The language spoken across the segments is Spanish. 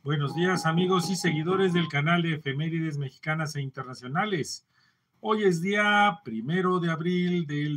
Buenos días, amigos y seguidores del canal de Efemérides Mexicanas e Internacionales. Hoy es día 1 de abril del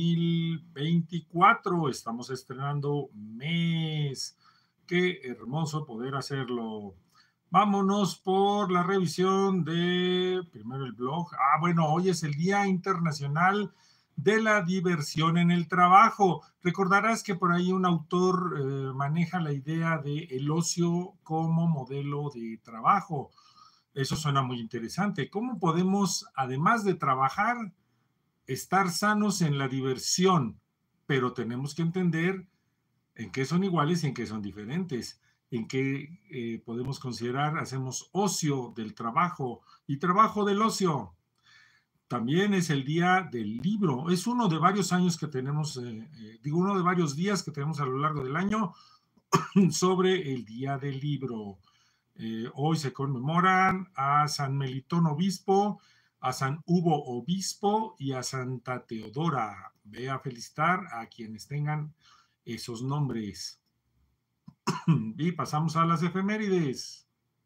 2024. Estamos estrenando mes. Qué hermoso poder hacerlo. Vámonos por la revisión de primero el blog. Bueno, hoy es el Día Internacional de la Diversión en el Trabajo. Recordarás que por ahí un autor maneja la idea de el ocio como modelo de trabajo. Eso suena muy interesante. ¿Cómo podemos, además de trabajar, estar sanos en la diversión? Pero tenemos que entender en qué son iguales y en qué son diferentes, en qué podemos considerar, hacemos ocio del trabajo y trabajo del ocio. También es el día del libro. Es uno de varios años que tenemos, uno de varios días que tenemos a lo largo del año sobre el día del libro. Hoy se conmemoran a San Melitón Obispo, a San Hugo Obispo y a Santa Teodora. Ve a felicitar a quienes tengan esos nombres. Y pasamos a las efemérides.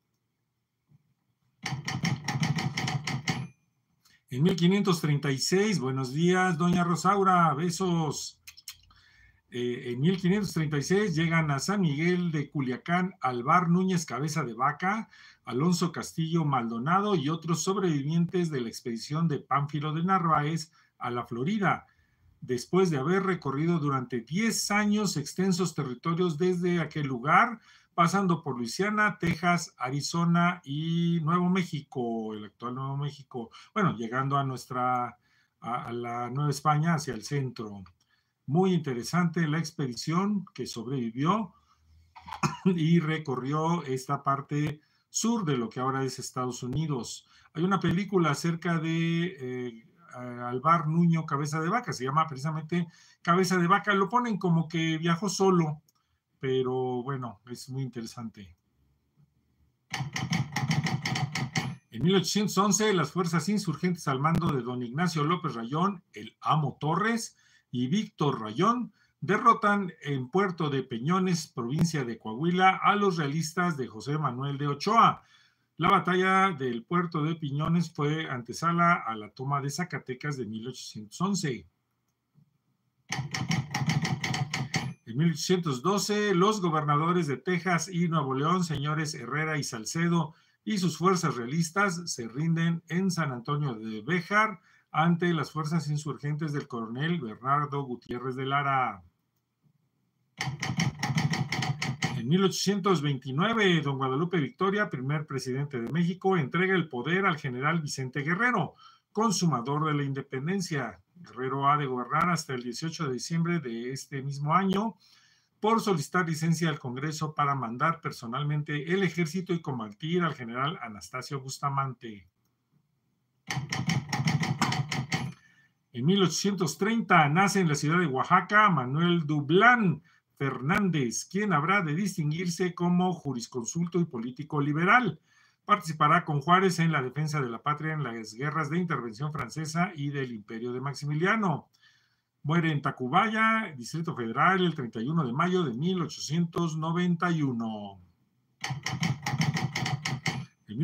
En 1536, buenos días, doña Rosaura, besos. En 1536 llegan a San Miguel de Culiacán Alvar Núñez Cabeza de Vaca, Alonso Castillo Maldonado y otros sobrevivientes de la expedición de Pánfilo de Narváez a la Florida, después de haber recorrido durante 10 años extensos territorios desde aquel lugar, pasando por Luisiana, Texas, Arizona y Nuevo México, el actual Nuevo México, bueno, llegando a la Nueva España hacia el centro. Muy interesante la expedición que sobrevivió y recorrió esta parte sur de lo que ahora es Estados Unidos. Hay una película acerca de Alvar Nuño Cabeza de Vaca, se llama precisamente Cabeza de Vaca, lo ponen como que viajó solo, pero bueno, es muy interesante. En 1811, las fuerzas insurgentes al mando de don Ignacio López Rayón, el Amo Torres, y Víctor Rayón derrotan en Puerto de Peñones, provincia de Coahuila, a los realistas de José Manuel de Ochoa. La batalla del Puerto de Piñones fue antesala a la toma de Zacatecas de 1811. En 1812, los gobernadores de Texas y Nuevo León, señores Herrera y Salcedo, y sus fuerzas realistas se rinden en San Antonio de Béjar ante las fuerzas insurgentes del coronel Bernardo Gutiérrez de Lara. En 1829, don Guadalupe Victoria, primer presidente de México, entrega el poder al general Vicente Guerrero, consumador de la independencia. Guerrero ha de gobernar hasta el 18 de diciembre de este mismo año por solicitar licencia al Congreso para mandar personalmente el ejército y combatir al general Anastasio Bustamante. En 1830 nace en la ciudad de Oaxaca Manuel Dublán Fernández, quien habrá de distinguirse como jurisconsulto y político liberal. Participará con Juárez en la defensa de la patria en las guerras de intervención francesa y del imperio de Maximiliano. Muere en Tacubaya, Distrito Federal, el 31 de mayo de 1891. En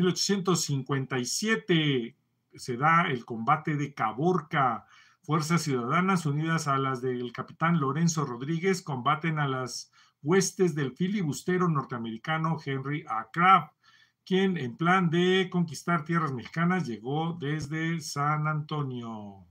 1857 se da el combate de Caborca. Fuerzas ciudadanas unidas a las del capitán Lorenzo Rodríguez combaten a las huestes del filibustero norteamericano Henry A. Crabb, quien en plan de conquistar tierras mexicanas llegó desde San Antonio.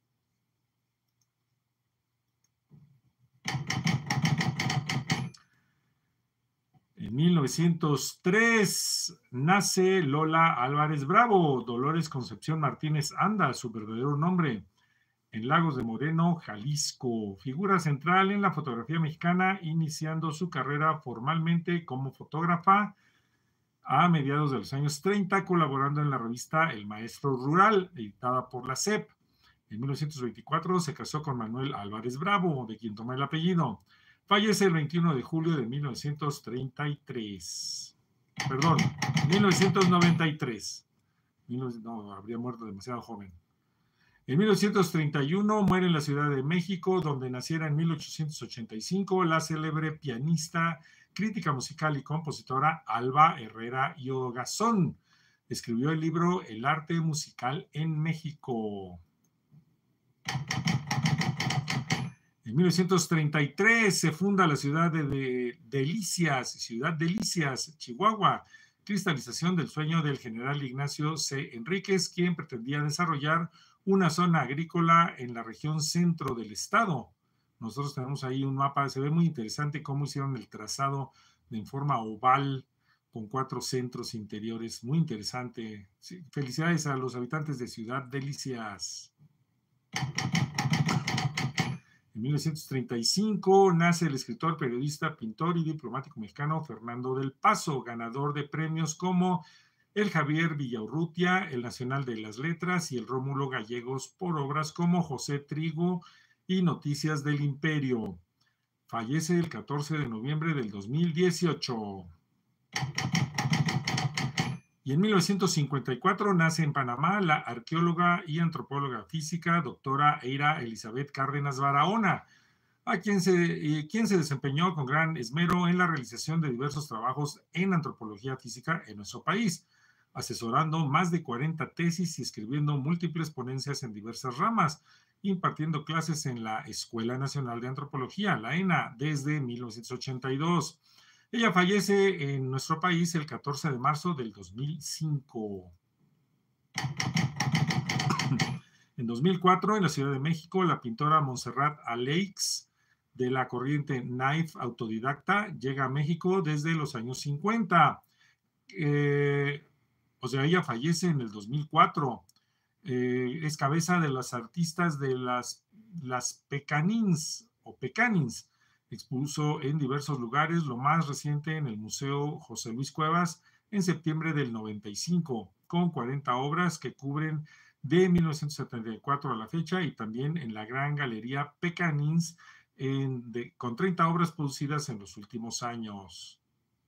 En 1903 nace Lola Álvarez Bravo, Dolores Concepción Martínez Anda, su verdadero nombre, en Lagos de Moreno, Jalisco. Figura central en la fotografía mexicana, iniciando su carrera formalmente como fotógrafa a mediados de los años 30, colaborando en la revista El Maestro Rural, editada por la SEP. En 1924 se casó con Manuel Álvarez Bravo, de quien toma el apellido. Fallece el 21 de julio de 1933. Perdón, 1993. No, habría muerto demasiado joven. En 1931 muere en la Ciudad de México, donde naciera en 1885 la célebre pianista crítica musical y compositora Alba Herrera y Ogazón. Escribió el libro El arte musical en México. En 1933 se funda la ciudad de Ciudad Delicias, Chihuahua, cristalización del sueño del general Ignacio C. Enríquez, quien pretendía desarrollar una zona agrícola en la región centro del estado. Nosotros tenemos ahí un mapa, se ve muy interesante cómo hicieron el trazado en forma oval con 4 centros interiores, muy interesante. Sí, felicidades a los habitantes de Ciudad Delicias. En 1935 nace el escritor, periodista, pintor y diplomático mexicano Fernando del Paso, ganador de premios como el Javier Villaurrutia, el Nacional de las Letras y el Rómulo Gallegos por obras como José Trigo y Noticias del Imperio. Fallece el 14 de noviembre del 2018. Y en 1954 nace en Panamá la arqueóloga y antropóloga física doctora Eira Elizabeth Cárdenas Barahona, quien se desempeñó con gran esmero en la realización de diversos trabajos en antropología física en nuestro país, asesorando más de 40 tesis y escribiendo múltiples ponencias en diversas ramas, impartiendo clases en la Escuela Nacional de Antropología, la ENA, desde 1982. Ella fallece en nuestro país el 14 de marzo del 2005. En 2004, en la Ciudad de México, la pintora Montserrat Aleix, de la corriente Knife autodidacta, llega a México desde los años 50. Ella fallece en el 2004. Es cabeza de las artistas de las Pecanins o Pecanins. Expuso en diversos lugares, lo más reciente en el Museo José Luis Cuevas en septiembre del 95, con 40 obras que cubren de 1974 a la fecha, y también en la Gran Galería Pecanins con 30 obras producidas en los últimos años.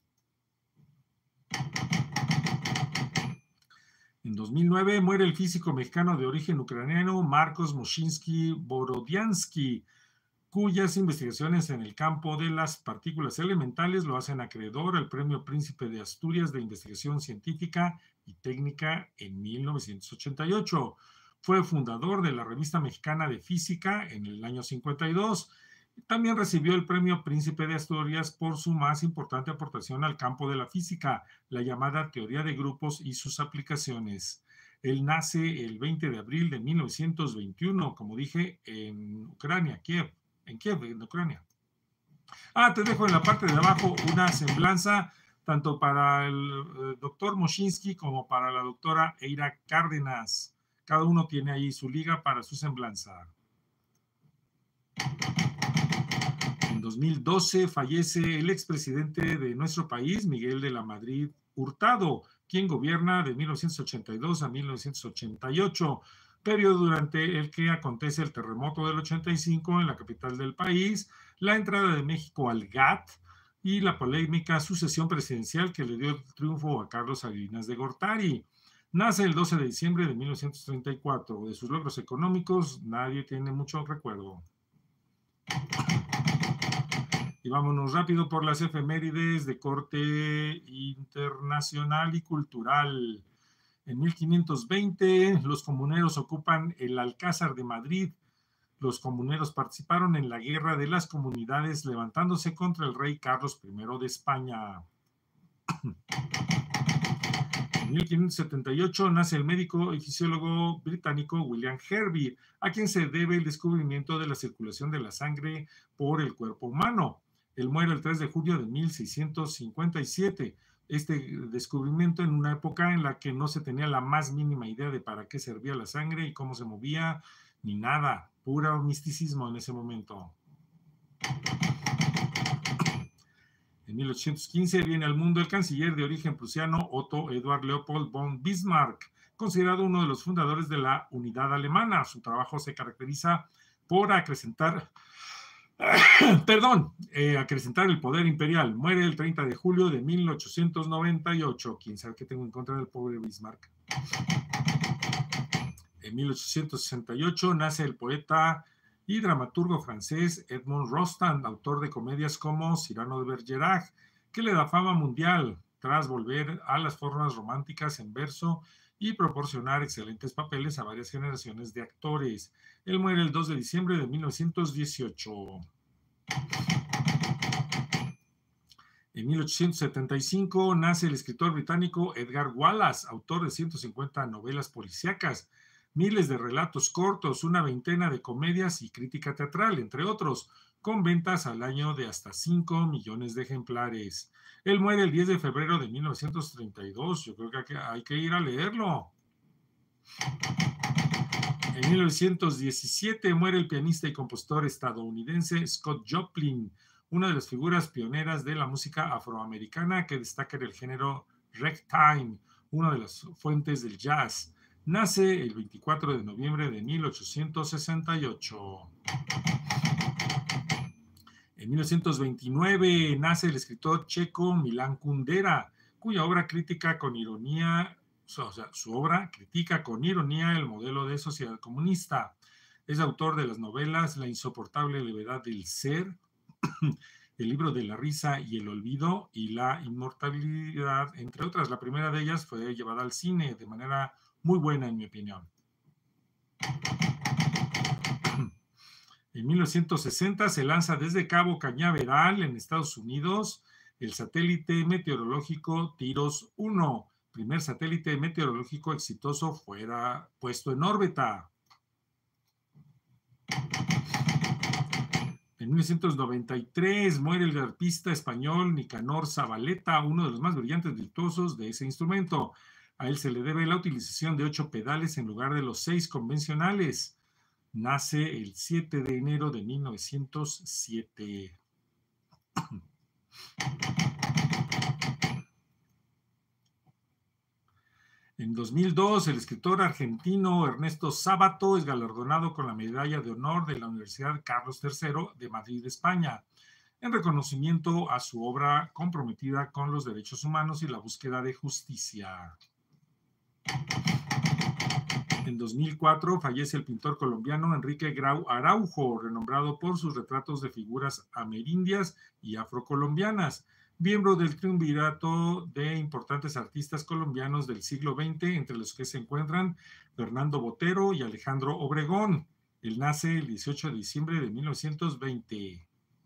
En 2009 muere el físico mexicano de origen ucraniano Marcos Moshinsky Borodiansky, cuyas investigaciones en el campo de las partículas elementales lo hacen acreedor al Premio Príncipe de Asturias de Investigación Científica y Técnica en 1988. Fue fundador de la Revista Mexicana de Física en el año 52. También recibió el Premio Príncipe de Asturias por su más importante aportación al campo de la física, la llamada teoría de grupos y sus aplicaciones. Él nace el 20 de abril de 1921, como dije, en Ucrania, Kiev, en Ucrania. Te dejo en la parte de abajo una semblanza tanto para el doctor Moshinsky como para la doctora Eira Cárdenas. Cada uno tiene ahí su liga para su semblanza. En 2012 fallece el expresidente de nuestro país, Miguel de la Madrid Hurtado, quien gobierna de 1982 a 1988, periodo durante el que acontece el terremoto del 85 en la capital del país, la entrada de México al GATT y la polémica sucesión presidencial que le dio el triunfo a Carlos Salinas de Gortari. Nace el 12 de diciembre de 1934. De sus logros económicos nadie tiene mucho recuerdo. Y vámonos rápido por las efemérides de corte internacional y cultural. En 1520, los comuneros ocupan el Alcázar de Madrid. Los comuneros participaron en la Guerra de las Comunidades, levantándose contra el rey Carlos I de España. En 1578 nace el médico y fisiólogo británico William Hervey, a quien se debe el descubrimiento de la circulación de la sangre por el cuerpo humano. Él muere el 3 de julio de 1657. Este descubrimiento en una época en la que no se tenía la más mínima idea de para qué servía la sangre y cómo se movía, ni nada, puro misticismo en ese momento. En 1815 viene al mundo el canciller de origen prusiano Otto Eduard Leopold von Bismarck, considerado uno de los fundadores de la unidad alemana. Su trabajo se caracteriza por acrecentar el poder imperial. Muere el 30 de julio de 1898. ¿Quién sabe qué tengo en contra del pobre Bismarck? En 1868 nace el poeta y dramaturgo francés Edmond Rostand, autor de comedias como Cyrano de Bergerac que le da fama mundial tras volver a las formas románticas en verso y proporcionar excelentes papeles a varias generaciones de actores. Él muere el 2 de diciembre de 1918. En 1875 nace el escritor británico Edgar Wallace, autor de 150 novelas policíacas, miles de relatos cortos, una veintena de comedias y crítica teatral, entre otros, con ventas al año de hasta 5 millones de ejemplares. Él muere el 10 de febrero de 1932. Yo creo que hay que ir a leerlo. En 1917 muere el pianista y compositor estadounidense Scott Joplin, una de las figuras pioneras de la música afroamericana que destaca en el género ragtime, una de las fuentes del jazz. Nace el 24 de noviembre de 1868. En 1929 nace el escritor checo Milan Kundera, cuya obra crítica con ironía, o sea, su obra critica con ironía el modelo de sociedad comunista. Es autor de las novelas La insoportable levedad del ser, El libro de la risa y el olvido y La inmortalidad, entre otras. La primera de ellas fue llevada al cine de manera muy buena, en mi opinión. En 1960 se lanza desde Cabo Cañaveral, en Estados Unidos, el satélite meteorológico TIROS 1, primer satélite meteorológico exitoso fuera puesto en órbita. En 1993 muere el arpista español Nicanor Zabaleta, uno de los más brillantes virtuosos de ese instrumento. A él se le debe la utilización de 8 pedales en lugar de los 6 convencionales. Nace el 7 de enero de 1907. En 2002, el escritor argentino Ernesto Sábato es galardonado con la Medalla de Honor de la Universidad Carlos III de Madrid, España, en reconocimiento a su obra comprometida con los derechos humanos y la búsqueda de justicia. En 2004 fallece el pintor colombiano Enrique Grau Araujo, renombrado por sus retratos de figuras amerindias y afrocolombianas, miembro del triunvirato de importantes artistas colombianos del siglo XX, entre los que se encuentran Fernando Botero y Alejandro Obregón. Él nace el 18 de diciembre de 1920.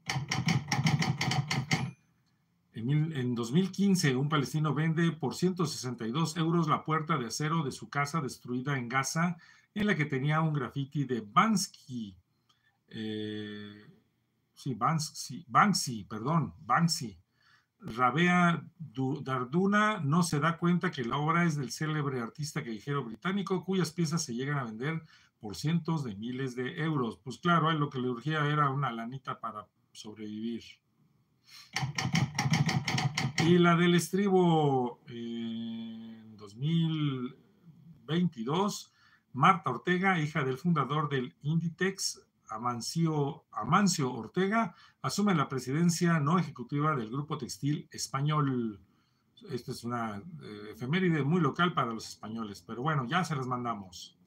En 2015, un palestino vende por 162 euros la puerta de acero de su casa destruida en Gaza, en la que tenía un grafiti de Banksy. Banksy. Rabea Darduna no se da cuenta que la obra es del célebre artista callejero británico, cuyas piezas se llegan a vender por cientos de miles de euros. Pues claro, a él lo que le urgía era una lanita para sobrevivir. Y la del estribo en 2022, Marta Ortega, hija del fundador del Inditex, Amancio Ortega, asume la presidencia no ejecutiva del Grupo Textil Español. Esta es una efeméride muy local para los españoles, pero bueno, ya se las mandamos.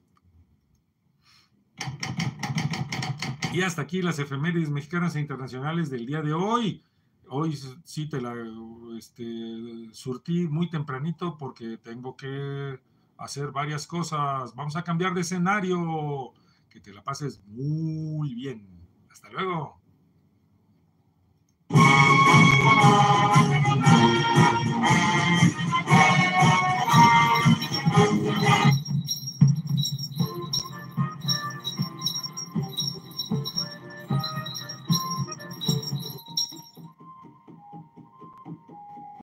Y hasta aquí las efemérides mexicanas e internacionales del día de hoy. Hoy sí te la surtí muy tempranito porque tengo que hacer varias cosas. Vamos a cambiar de escenario. Que te la pases muy bien. Hasta luego.